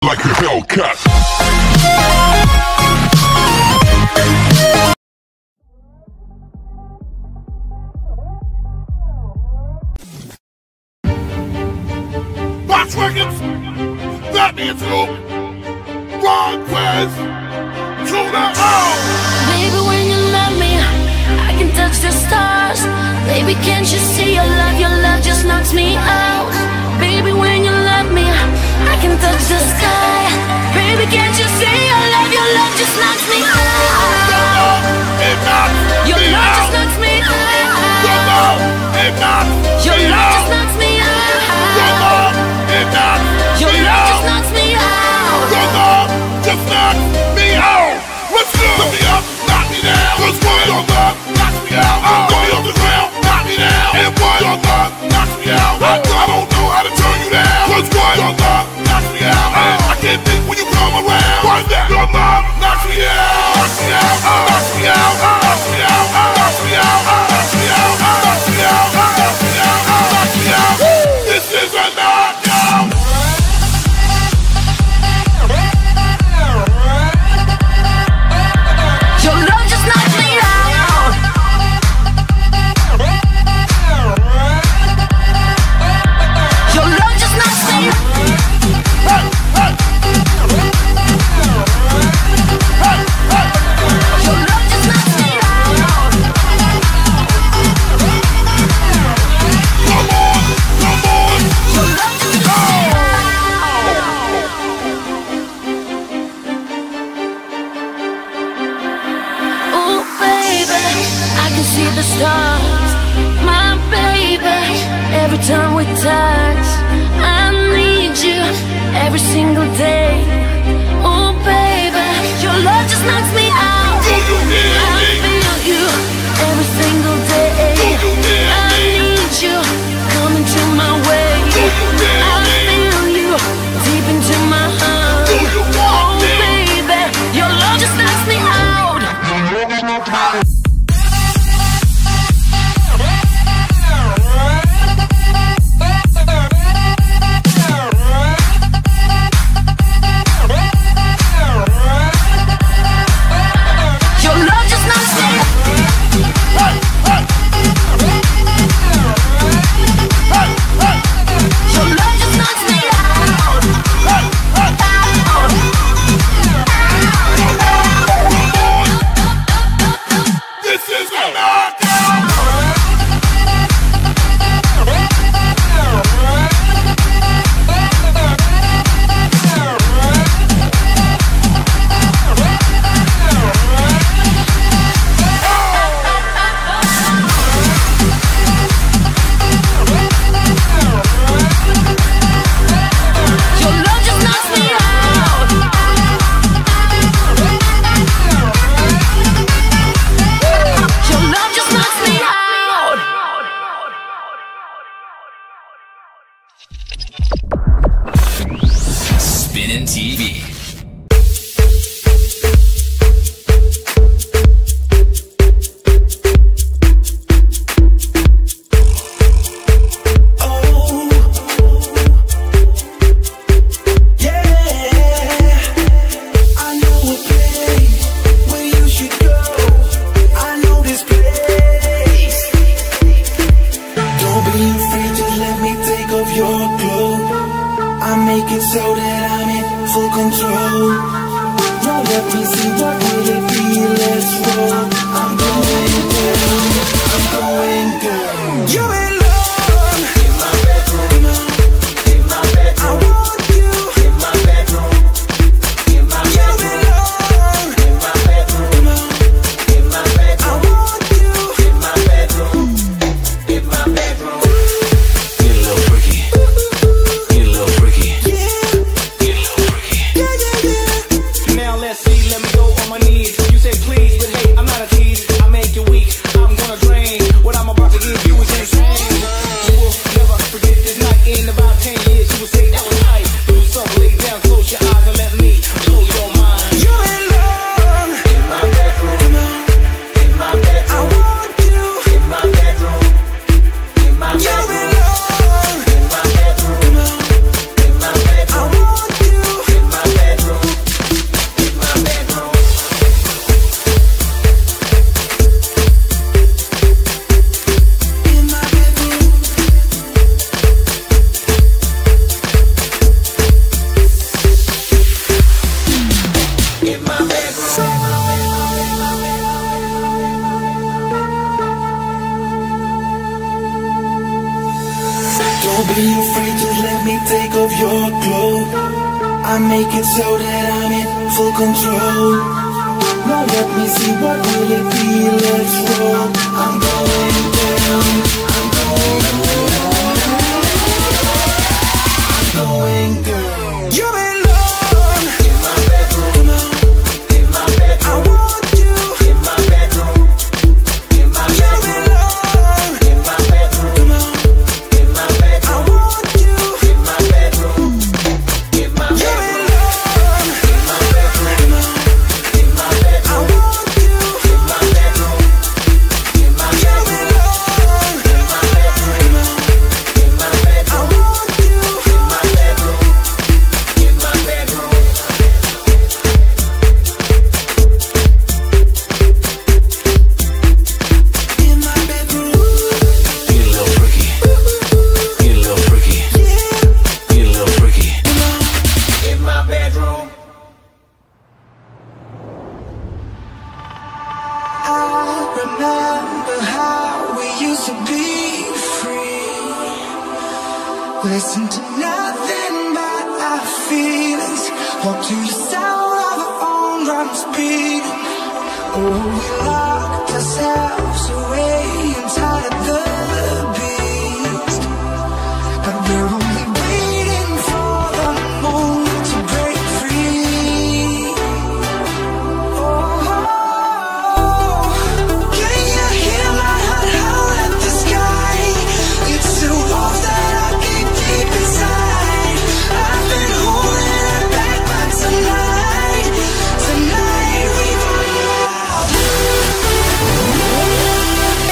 like a Hellcat. Box Records, that means who? Ron Quez, to the home. Baby, when you love me, I can touch the stars. Baby, can't you see your love just knocks me out. Baby, when you love me, I can touch the sky. Baby, can't you see your love just knocks me out. Your love, it knocks Your me love out. just knocks me Your out. love, it knocks Your me love out. just knocks me Your out. love, it knocks Your me love out. just knocks me out. Your love just knocks me out. Let's go. Lift me up, knock me down. Cause what? Your love knocks me out. Put me on the ground, knock me down. And what? Your love knocks me out. I don't know how to turn you down. Cause what? Your love knocks me out. And I can't think when you come around. Why that? Your love knocks me out. Knocks me out. Knocks me out. Knocks me out. Knocks me out. Knocks me out. Knocks me out. Knocks me out. Knocks me out. This is a knockout. Your love just knocks me out. Your love just knocks me out. Your love just knocks me out. Come on. Come on. Your love just knocks me out. Ooh, baby, I can see the stars. My baby, every time we touch, I need you every single day. Ooh, baby, your love just knocks me out. Do you hear I me? feel you every single day. Do you hear I me? need you coming to my way. Do you hear I me? feel you deep into my heart. Do you want Oh, me? baby, your love just knocks me out. Your love just knocks me out. Your love just knocks me out. This is a knockout. Your love just knocks me out. Your love just knocks me out. Spinning TV. Make it so that I'm in full control. Now let me see what will it be. Let's roll. I'm going down. I'm going down. You alone in my bedroom. In my bedroom. I want you in my bedroom. In my bedroom. You alone in my bedroom. In my bedroom. I want you in my bedroom. In my bedroom. Get a little freaky. Get a little freaky. Now let's see, let me go on my knees. You say please, but hey, I'm not a of your glow. I make it so that I'm in full control. Now let me see what will it be, let's roll. I'm going down, I'm going down, I'm going down. You belong in my bedroom, in my bedroom. I want you in my bedroom, in my bedroom. You belong in my bedroom, in my bedroom. I want you in my bedroom, in my bedroom. You belong in my bedroom, in my bedroom. I want you in my bedroom, in my bedroom. You belong in my bedroom, in my bedroom. I want you in my bedroom, in my bedroom. In my bedroom. Get a little freaky. Get a little freaky. Get a little freaky. In my bedroom. I remember how we used to be free. Listen to nothing but our feelings. Walk to the sound of our own drums beating. Oh, we locked ourselves away inside of the beast. But we're only waiting for the moment to break free. Oh, can you hear my heart howl at the sky? It's the walls that I keep deep inside. I've been holding it back, but tonight we run out.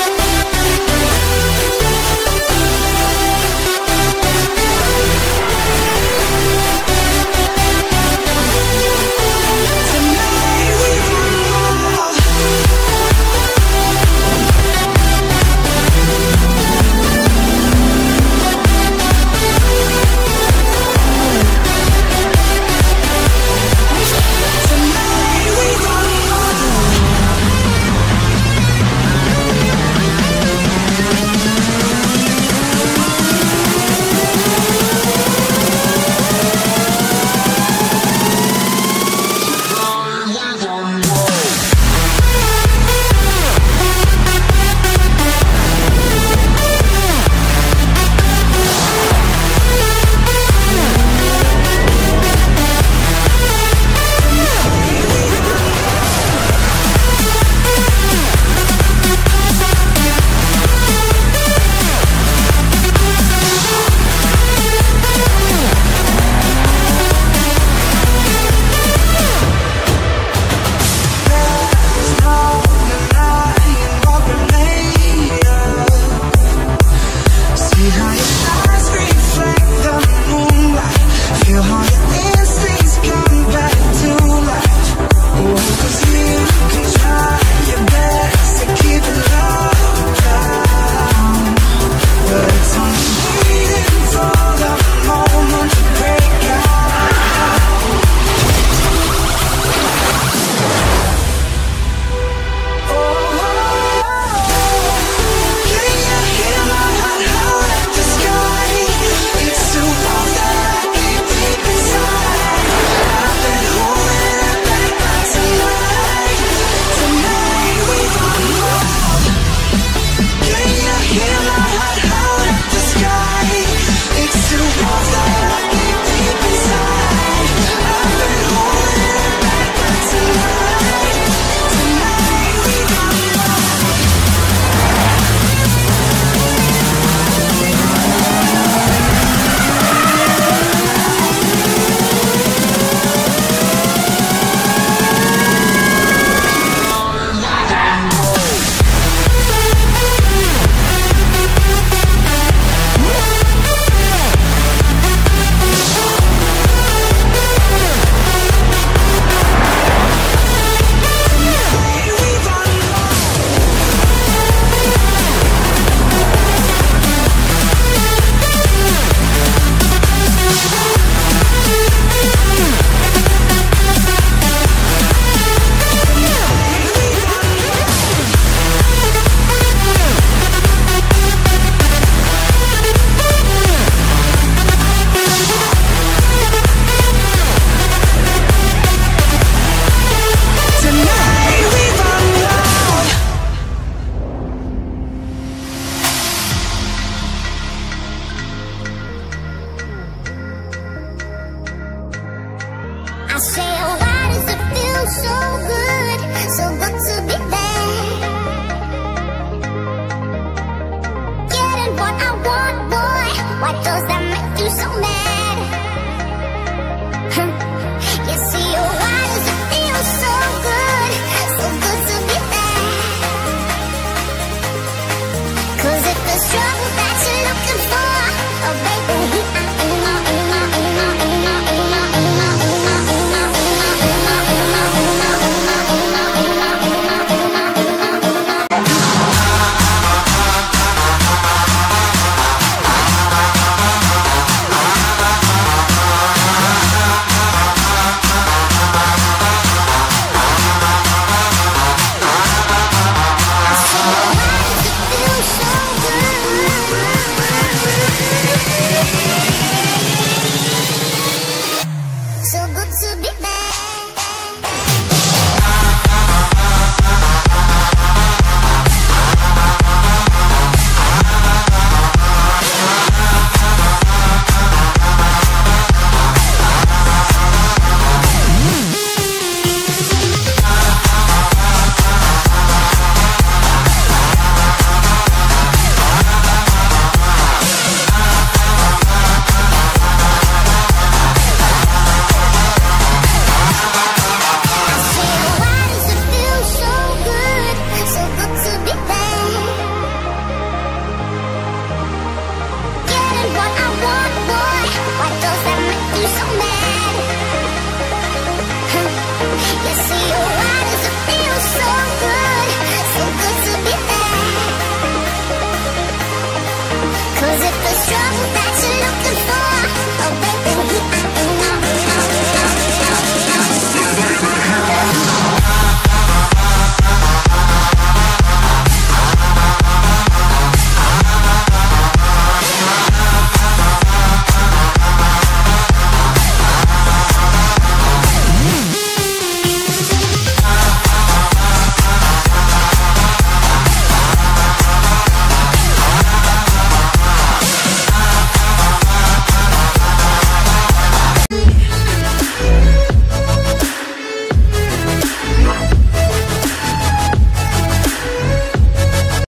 I say, oh, why does it feel so good to be bad? Getting what I want, boy, why does that make you so mad? You see, oh, why does it feel so good to be bad? 'Cause if there's trouble that you're looking for, oh baby, so good to be back.